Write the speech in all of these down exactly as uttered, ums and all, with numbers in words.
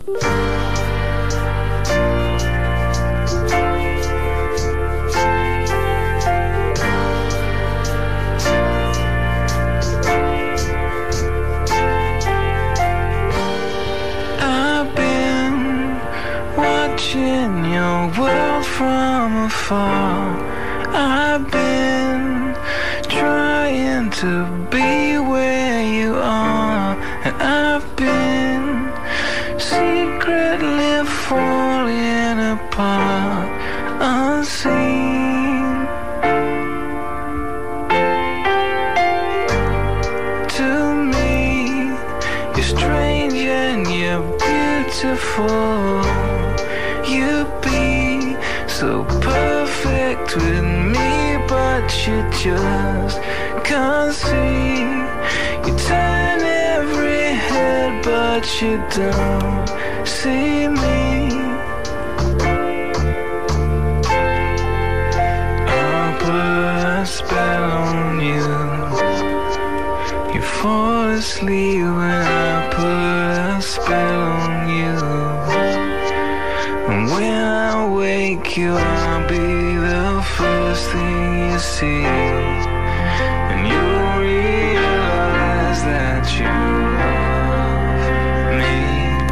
Watching your world from afar, I've been trying to be where you are, and I've been secretly falling apart, unseen. To me, you're strange and you're beautiful. You be so perfect with me, but you just can't see. You turn every head, but you don't see me. I'll put a spell on you. You fall asleep when I put a spell on you. And when I wake you, I'll be the first thing you see, and you'll realize that you love me.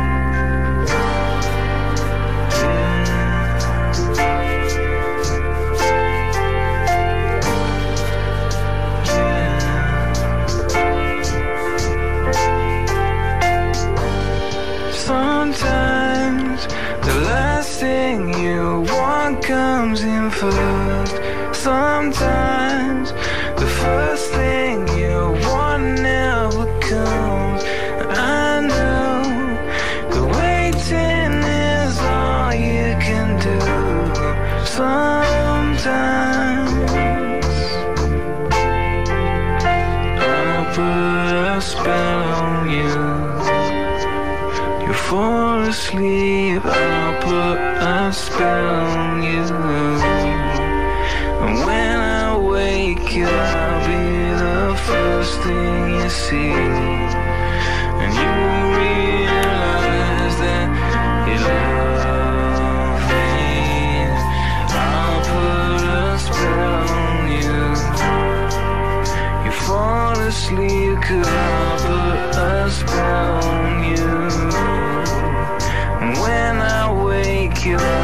Yeah. Sometimes the last thing you want comes in first. Sometimes the first thing you want never comes. I know the waiting is all you can do. Sometimes I'll put a spell on you. You fall asleep, I'll put a spell on you. And when I wake you, I'll be the first thing you see, and you will realize that you love me. I'll put a spell on you. You fall asleep, 'cause I'll put a spell on you. And when I wake you up,